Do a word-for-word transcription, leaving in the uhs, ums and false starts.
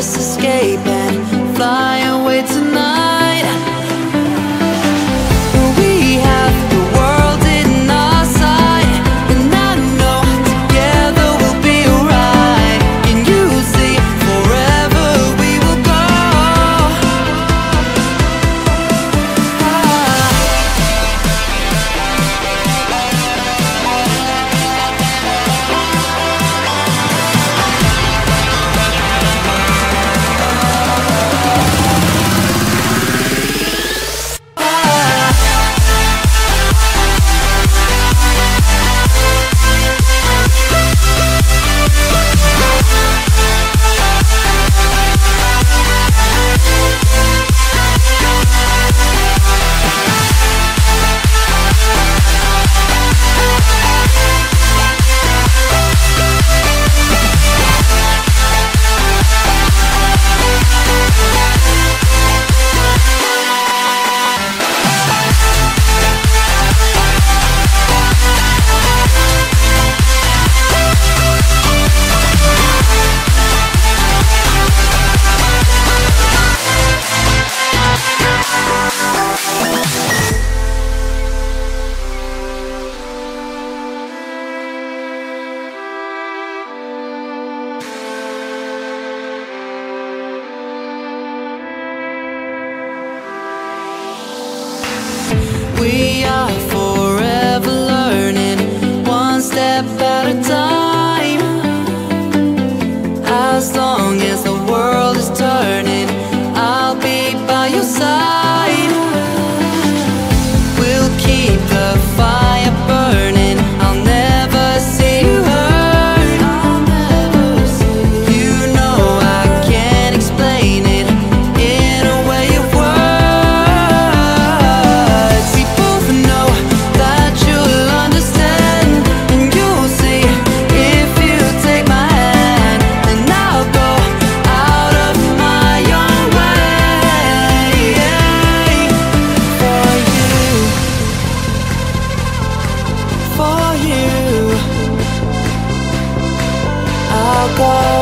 just escape and fly away tonight. We have the world in our sight, and I know together we'll be alright. Can you see forever we will go? We are forever learning, one step at a time. As long as the world is turning, I'll be by your side. We'll keep the fire burning, I'll never see you hurt. I'll never see you. You know I can't explain it in a way of words. We both know that you'll understand, and you'll see if you take my hand. And I'll go out of my own way for you, for you. I'll go